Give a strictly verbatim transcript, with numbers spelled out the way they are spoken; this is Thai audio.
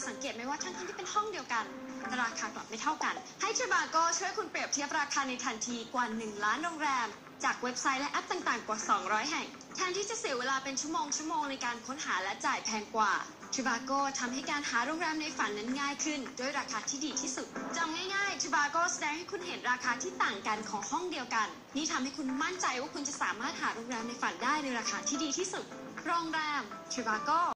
สังเกตไหมว่าทั้งๆที่เป็นห้องเดียวกันแต่ราคากลับไม่เท่ากันให้ Trivago ช่วยคุณเปรียบเทียบราคาในทันทีกว่าหนึ่งล้านโรงแรมจากเว็บไซต์และแอปต่างๆกว่าสองร้อยแห่งแทนที่จะเสียเวลาเป็นชั่วโมงชั่วโมงในการค้นหาและจ่ายแพงกว่า Trivago ทำให้การหาโรงแรมในฝันนั้นง่ายขึ้นด้วยราคาที่ดีที่สุดจำง่ายๆ Trivago แสดงให้คุณเห็นราคาที่ต่างกันของห้องเดียวกันนี่ทำให้คุณมั่นใจว่าคุณจะสามารถหาโรงแรมในฝันได้ในราคาที่ดีที่สุดโรงแรม Trivago